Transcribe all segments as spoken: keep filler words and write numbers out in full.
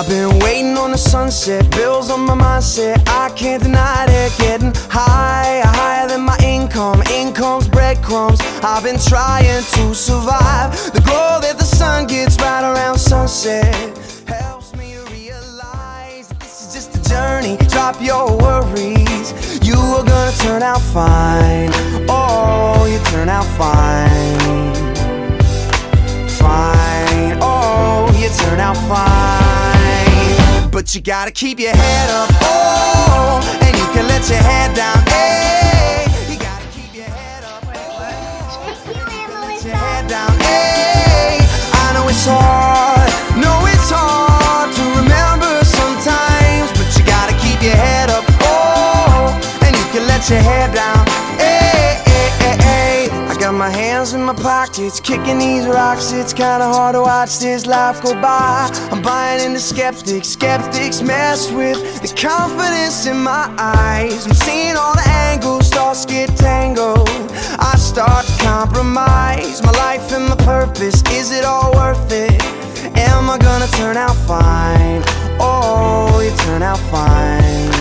I've been waiting on the sunset, bills on my mindset, I can't deny it. Getting higher, higher than my income, income's breadcrumbs. I've been trying to survive. The glow that the sun gets right around sunset helps me realize that this is just a journey. Drop your worries, you are gonna turn out fine. Oh, you turn out fine. Fine, oh, you turn out fine. But you gotta keep your head up, oh, and you can let your head down, hey. You gotta keep your head up, oh, let your head down, hey. I know it's hard, know it's hard to remember sometimes, but you gotta keep your head up, oh, and you can let your head down, hey, hey, hey, hey. I got my hands in my pockets, kicking these rocks. It's kinda hard to watch this life go by. I'm buying into skeptics, skeptics mess with the confidence in my eyes. I'm seeing all the angles, thoughts get tangled. I start to compromise my life and my purpose. Is it all worth it? Am I gonna turn out fine? Oh, you turn out fine.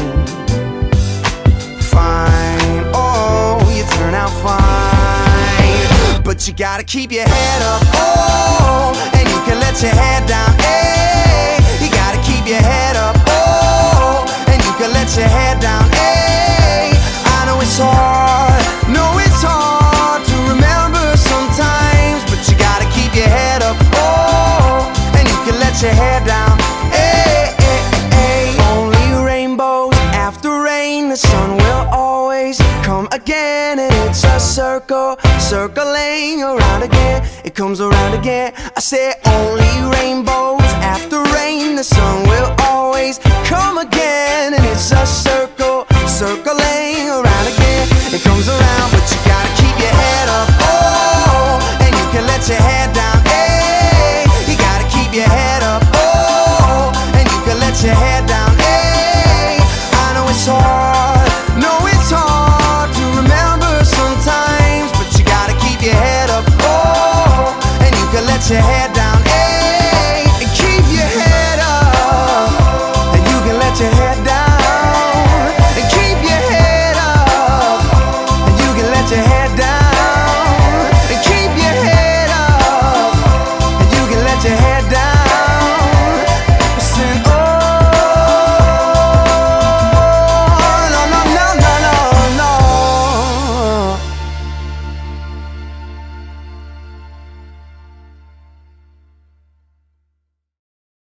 Fine, oh, you turn out fine. But you gotta keep your head up, oh, and you can let your head down, hey. You gotta keep your head up, oh, and you can let your head down, hey. I know it's hard, know it's hard to remember sometimes, but you gotta keep your head up, oh, and you can let your head down, hey, hey, hey. Only rainbows after rain, the sun will always come again, and it's a circle, circling around again. It comes around again. I say only rainbows after rain, the sun will always come again, and it's a circle, circle